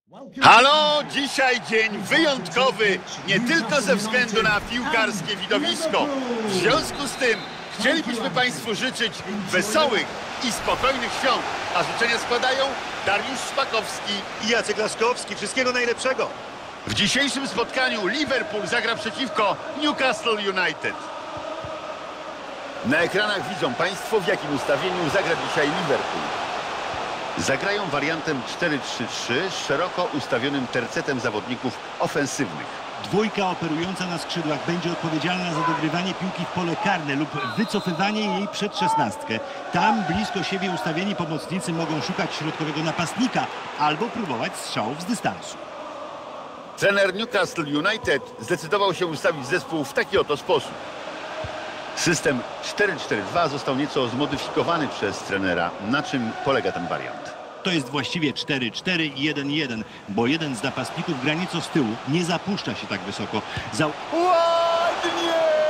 Halo, dzisiaj dzień wyjątkowy, nie tylko ze względu na piłkarskie widowisko. W związku z tym chcielibyśmy Państwu życzyć wesołych i spokojnych świąt, a życzenia składają Dariusz Szpakowski i Jacek Laskowski. Wszystkiego najlepszego. W dzisiejszym spotkaniu Liverpool zagra przeciwko Newcastle United. Na ekranach widzą Państwo, w jakim ustawieniu zagra dzisiaj Liverpool. Zagrają wariantem 4-3-3 z szeroko ustawionym tercetem zawodników ofensywnych. Dwójka operująca na skrzydłach będzie odpowiedzialna za dogrywanie piłki w pole karne lub wycofywanie jej przed szesnastkę. Tam blisko siebie ustawieni pomocnicy mogą szukać środkowego napastnika albo próbować strzałów z dystansu. Trener Newcastle United zdecydował się ustawić zespół w taki oto sposób. System 4-4-2 został nieco zmodyfikowany przez trenera. Na czym polega ten wariant? To jest właściwie 4-4-1-1, bo jeden z napastników gra nieco z tyłu, nie zapuszcza się tak wysoko. Ładnie!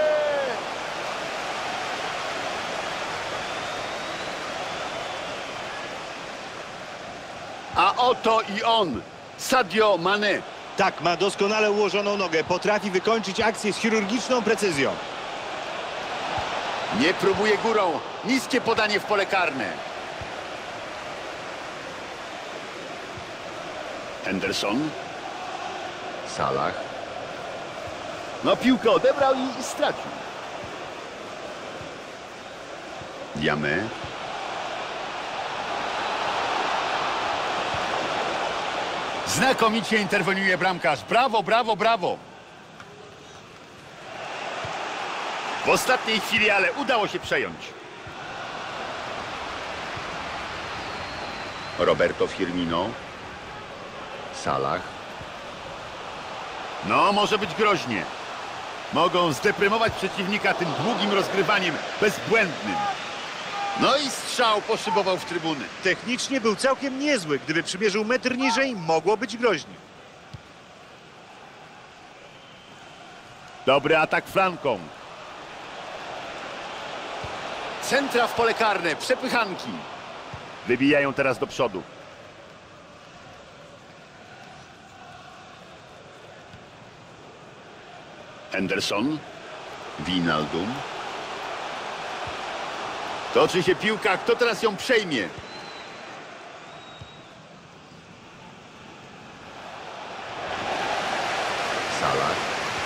A oto i on, Sadio Mané. Tak, ma doskonale ułożoną nogę. Potrafi wykończyć akcję z chirurgiczną precyzją. Nie próbuje górą. Niskie podanie w pole karne. Henderson. Salah. No piłkę odebrał i stracił. Diame. Znakomicie interweniuje bramkarz. Brawo, brawo, brawo. W ostatniej chwili, ale udało się przejąć. Roberto Firmino. Salah. No, może być groźnie. Mogą zdeprymować przeciwnika tym długim rozgrywaniem, bezbłędnym. No i strzał poszybował w trybuny. Technicznie był całkiem niezły. Gdyby przymierzył metr niżej, mogło być groźnie. Dobry atak flanką. Centra w pole karne, przepychanki. Wybijają teraz do przodu. Henderson. Wijnaldum. Toczy się piłka, kto teraz ją przejmie? Salah.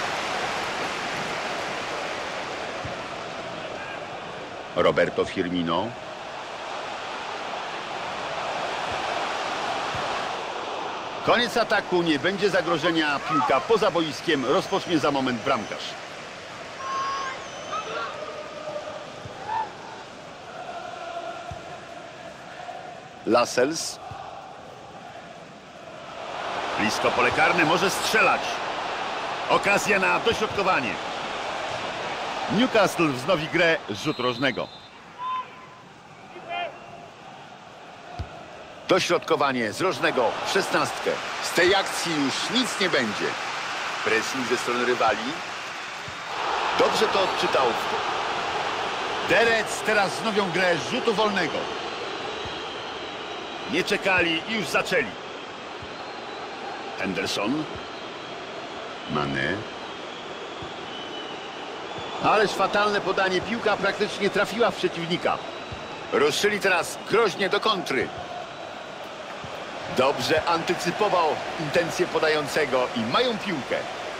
Roberto Firmino. Koniec ataku, nie będzie zagrożenia, piłka poza boiskiem, rozpocznie za moment bramkarz. Lascelles. Blisko pole karne, może strzelać. Okazja na dośrodkowanie. Newcastle wznowi grę z rzutu rożnego. Dośrodkowanie z rożnego w szesnastkę. Z tej akcji już nic nie będzie. Pressing ze strony rywali. Dobrze to odczytał. Derec teraz wznowią grę z rzutu wolnego. Nie czekali i już zaczęli. Henderson. Mané. Ależ fatalne podanie. Piłka praktycznie trafiła w przeciwnika. Ruszyli teraz groźnie do kontry. Dobrze antycypował intencje podającego i mają piłkę.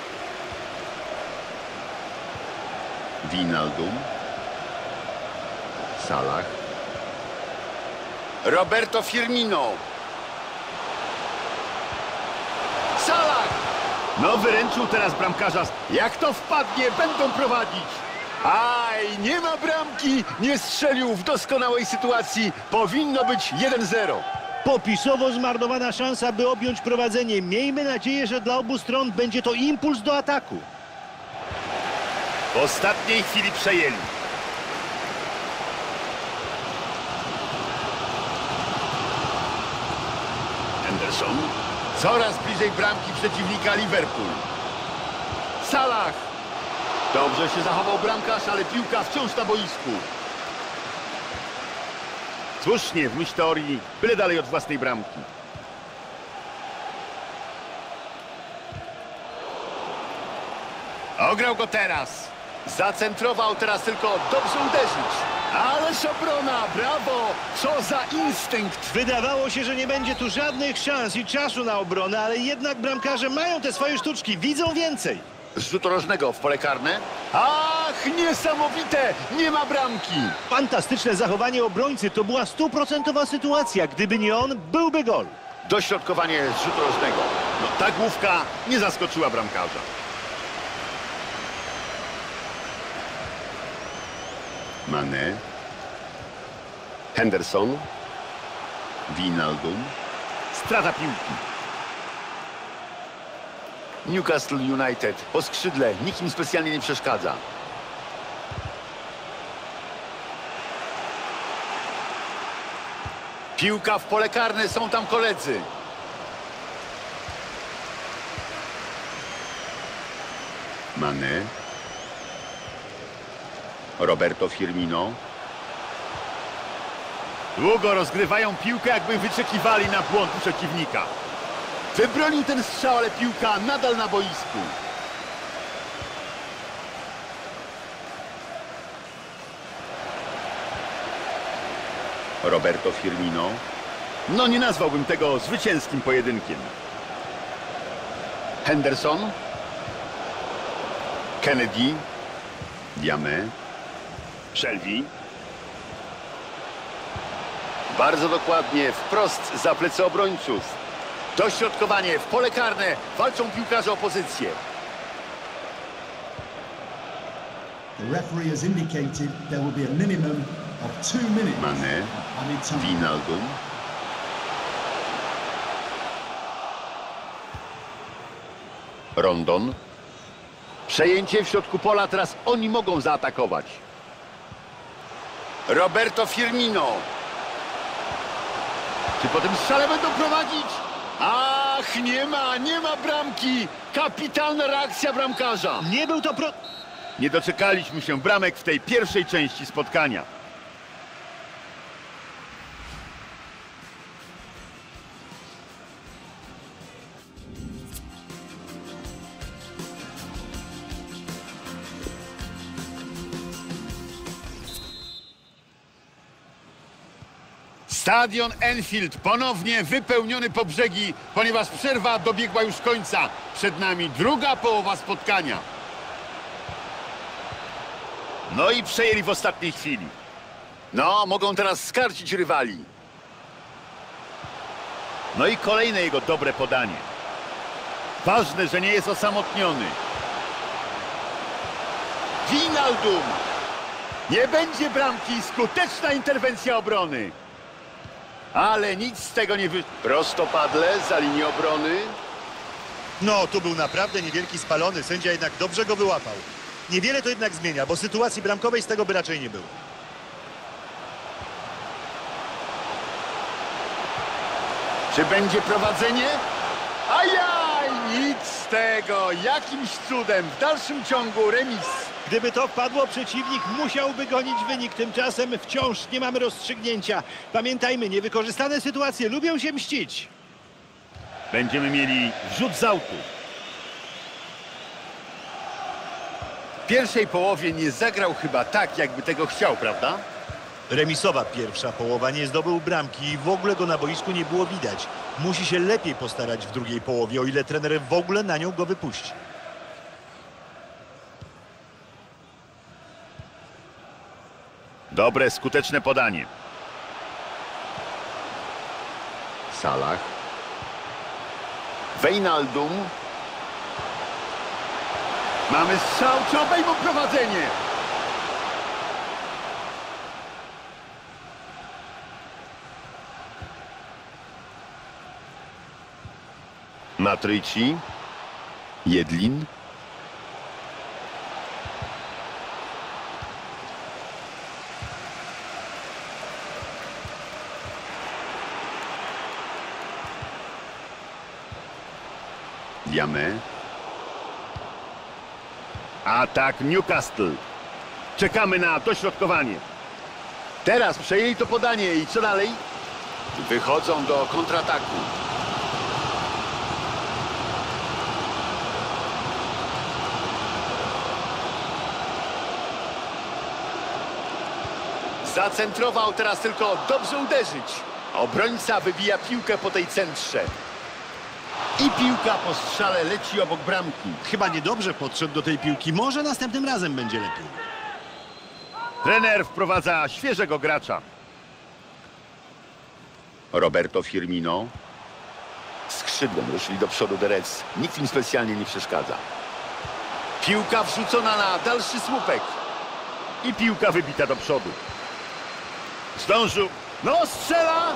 Wijnaldum. Salah. Roberto Firmino. Salah! No wyręczył teraz bramkarza. Jak to wpadnie, będą prowadzić. Aj, nie ma bramki. Nie strzelił w doskonałej sytuacji. Powinno być 1-0. Popisowo zmarnowana szansa, by objąć prowadzenie. Miejmy nadzieję, że dla obu stron będzie to impuls do ataku. W ostatniej chwili przejęli. Henderson. Coraz bliżej bramki przeciwnika Liverpool. Salah. Dobrze się zachował bramkarz, ale piłka wciąż na boisku. Słusznie, w myśl teorii, byle dalej od własnej bramki. Ograł go teraz. Zacentrował, teraz tylko dobrze uderzyć. Ależ obrona, brawo! Co za instynkt! Wydawało się, że nie będzie tu żadnych szans i czasu na obronę, ale jednak bramkarze mają te swoje sztuczki, widzą więcej. Rzut rożnego w pole karne. Ach, niesamowite! Nie ma bramki! Fantastyczne zachowanie obrońcy, to była 100% sytuacja. Gdyby nie on, byłby gol. Dośrodkowanie z rzutu rożnego. No ta główka nie zaskoczyła bramkarza. Mane. Henderson. Wijnaldum. Strata piłki. Newcastle United po skrzydle. Nikt im specjalnie nie przeszkadza. Piłka w pole karne. Są tam koledzy. Mane. Roberto Firmino. Długo rozgrywają piłkę, jakby wyczekiwali na błąd przeciwnika. Wybronił ten strzał, ale piłka nadal na boisku. Roberto Firmino. No nie nazwałbym tego zwycięskim pojedynkiem. Henderson. Kennedy. Diame. Shelby. Bardzo dokładnie, wprost za plecy obrońców. Dośrodkowanie w pole karne. Walczą piłkarze o pozycję. The referee has indicated there will be a minimum of 2 minutes. Mane. Added time. Wijnaldum. Rondon. Przejęcie w środku pola, teraz oni mogą zaatakować. Roberto Firmino. Czy po tym strzale będą prowadzić? Ach, nie ma bramki. Kapitalna reakcja bramkarza. Nie był to Nie doczekaliśmy się bramek w tej pierwszej części spotkania. Stadion Anfield ponownie wypełniony po brzegi, ponieważ przerwa dobiegła już końca. Przed nami druga połowa spotkania. No i przejęli w ostatniej chwili. No, mogą teraz skarcić rywali. No i kolejne jego dobre podanie. Ważne, że nie jest osamotniony. Wijnaldum. Nie będzie bramki, skuteczna interwencja obrony. Ale nic z tego nie prostopadle za linię obrony. No, tu był naprawdę niewielki spalony, sędzia jednak dobrze go wyłapał. Niewiele to jednak zmienia, bo sytuacji bramkowej z tego by raczej nie było. Czy będzie prowadzenie? Ajaj, nic z tego. Jakimś cudem w dalszym ciągu remis. Gdyby to wpadło, przeciwnik musiałby gonić wynik. Tymczasem wciąż nie mamy rozstrzygnięcia. Pamiętajmy, niewykorzystane sytuacje lubią się mścić. Będziemy mieli rzut z autu. W pierwszej połowie nie zagrał chyba tak, jakby tego chciał, prawda? Remisowa pierwsza połowa, nie zdobył bramki i w ogóle go na boisku nie było widać. Musi się lepiej postarać w drugiej połowie, o ile trener w ogóle na nią go wypuści. Dobre, skuteczne podanie. Salah. Wijnaldum. Mamy strzał, czy obejmą prowadzenie? Matryci. Jedlin. Diame. Atak Newcastle. Czekamy na dośrodkowanie. Teraz przejęli to podanie i co dalej? Wychodzą do kontrataku. Zacentrował, teraz tylko dobrze uderzyć. Obrońca wybija piłkę po tej centrze. I piłka po strzale leci obok bramki. Chyba niedobrze podszedł do tej piłki. Może następnym razem będzie lepiej. Trener wprowadza świeżego gracza. Roberto Firmino. Skrzydłem ruszyli do przodu The Reds. Nikt im specjalnie nie przeszkadza. Piłka wrzucona na dalszy słupek. I piłka wybita do przodu. Zdążył. No, strzela!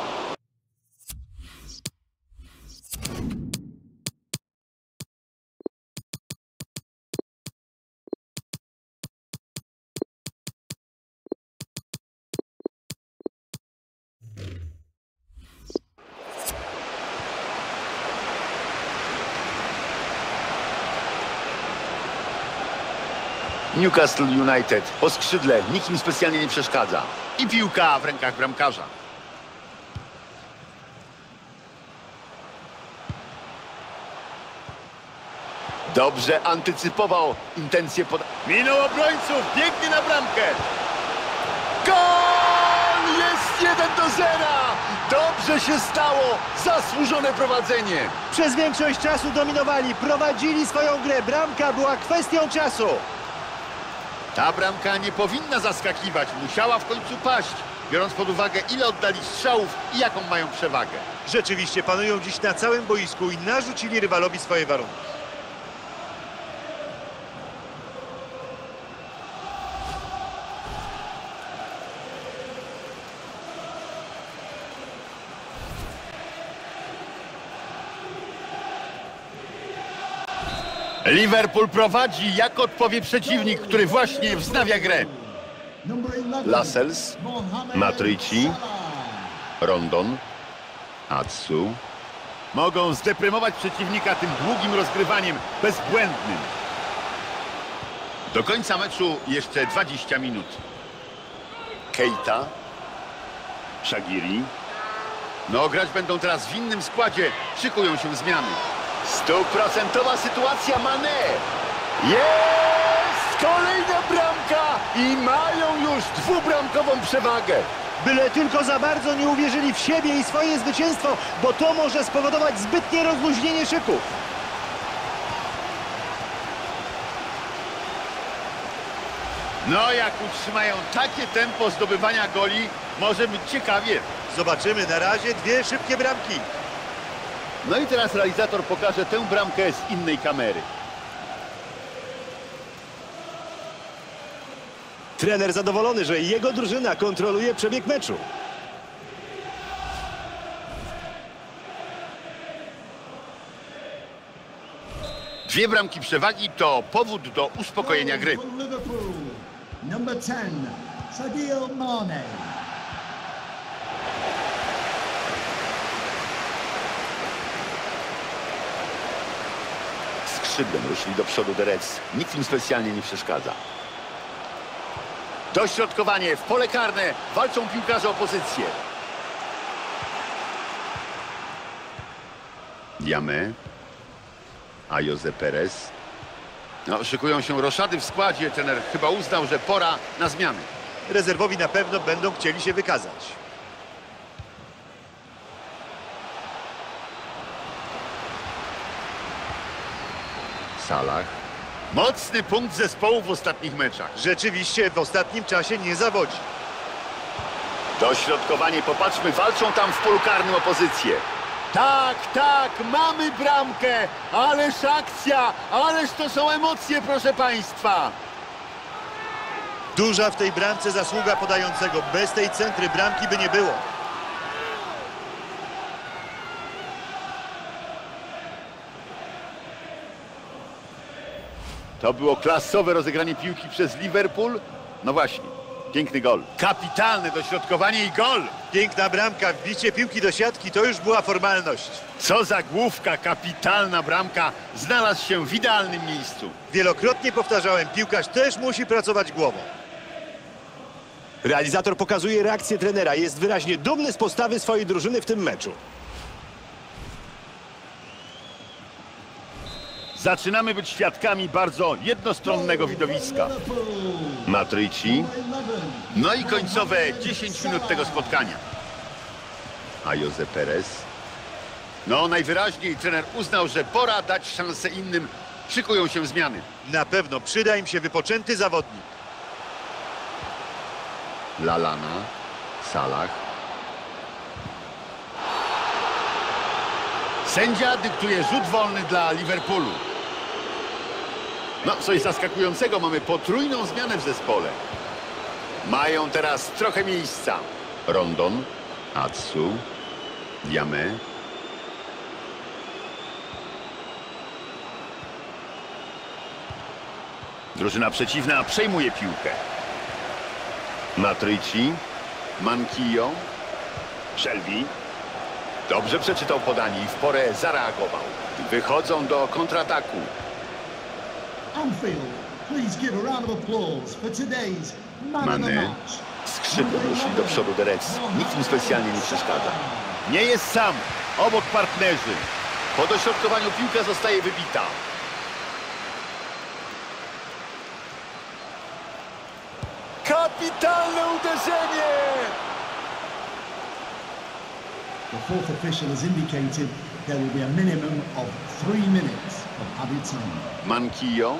Newcastle United po skrzydle, nikt im specjalnie nie przeszkadza. I piłka w rękach bramkarza. Dobrze antycypował intencje pod... Minął obrońców, biegnie na bramkę. Gol! Jest 1-0! Dobrze się stało, zasłużone prowadzenie. Przez większość czasu dominowali, prowadzili swoją grę. Bramka była kwestią czasu. Ta bramka nie powinna zaskakiwać, musiała w końcu paść, biorąc pod uwagę, ile oddali strzałów i jaką mają przewagę. Rzeczywiście panują dziś na całym boisku i narzucili rywalowi swoje warunki. Liverpool prowadzi, jak odpowie przeciwnik, który właśnie wznawia grę. Lascelles, Matrici, Rondon, Atsu. Mogą zdeprymować przeciwnika tym długim rozgrywaniem, bezbłędnym. Do końca meczu jeszcze 20 minut. Keita, Shaqiri. No, grać będą teraz w innym składzie, szykują się zmiany. 100% sytuacja Mané. Jest! Kolejna bramka i mają już dwubramkową przewagę. Byle tylko za bardzo nie uwierzyli w siebie i swoje zwycięstwo, bo to może spowodować zbytnie rozluźnienie szyków. No, jak utrzymają takie tempo zdobywania goli, może być ciekawie. Zobaczymy, na razie dwie szybkie bramki. No i teraz realizator pokaże tę bramkę z innej kamery. Trener zadowolony, że jego drużyna kontroluje przebieg meczu. Dwie bramki przewagi to powód do uspokojenia gry. Number 10, Sadio Mane. Skrzydłem ruszyli do przodu The Reds. Nikt im specjalnie nie przeszkadza. Dośrodkowanie w pole karne. Walczą piłkarze o pozycję. Diame. A Jose Perez. No, szykują się roszady w składzie. Trener chyba uznał, że pora na zmiany. Rezerwowi na pewno będą chcieli się wykazać. Salah. Mocny punkt zespołu w ostatnich meczach. Rzeczywiście w ostatnim czasie nie zawodzi. Dośrodkowanie, popatrzmy, walczą tam w polu karnym o pozycję. Tak, tak, mamy bramkę, ależ akcja, ależ to są emocje, proszę państwa. Duża w tej bramce zasługa podającego. Bez tej centry bramki by nie było. To było klasowe rozegranie piłki przez Liverpool. No właśnie, piękny gol. Kapitalne dośrodkowanie i gol. Piękna bramka, wbicie piłki do siatki to już była formalność. Co za główka, kapitalna bramka. Znalazł się w idealnym miejscu. Wielokrotnie powtarzałem, piłkarz też musi pracować głową. Realizator pokazuje reakcję trenera. Jest wyraźnie dumny z postawy swojej drużyny w tym meczu. Zaczynamy być świadkami bardzo jednostronnego widowiska. Matryci. No i końcowe 10 minut tego spotkania. A Jose Perez. No najwyraźniej trener uznał, że pora dać szansę innym. Szykują się zmiany. Na pewno przyda im się wypoczęty zawodnik. Lallana, Salah. Sędzia dyktuje rzut wolny dla Liverpoolu. No, coś zaskakującego. Mamy potrójną zmianę w zespole. Mają teraz trochę miejsca. Rondon, Atsu, Diame. Drużyna przeciwna przejmuje piłkę. Matryci, Manquillo, Shelby. Dobrze przeczytał podanie i w porę zareagował. Wychodzą do kontrataku. Anfield, please give a round of applause for today's man of the Mane. match. Skrzydło ruszli do przodu Derec. Nikt im specjalnie nie przeszkadza. Nie jest sam. Obok partnerzy. Po dośrodkowaniu piłka zostaje wybita. Kapitalne uderzenie! The fourth official has indicated there will be a minimum of 3 minutes of added time. Manquillo.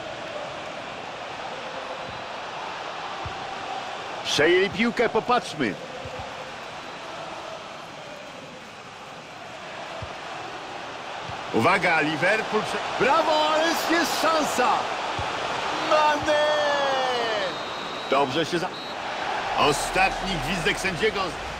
Przejęli piłkę, popatrzmy. Uwaga, Liverpool. Brawo, ale jest szansa. Mane! Dobrze się za... Ostatni gwizdek sędziego.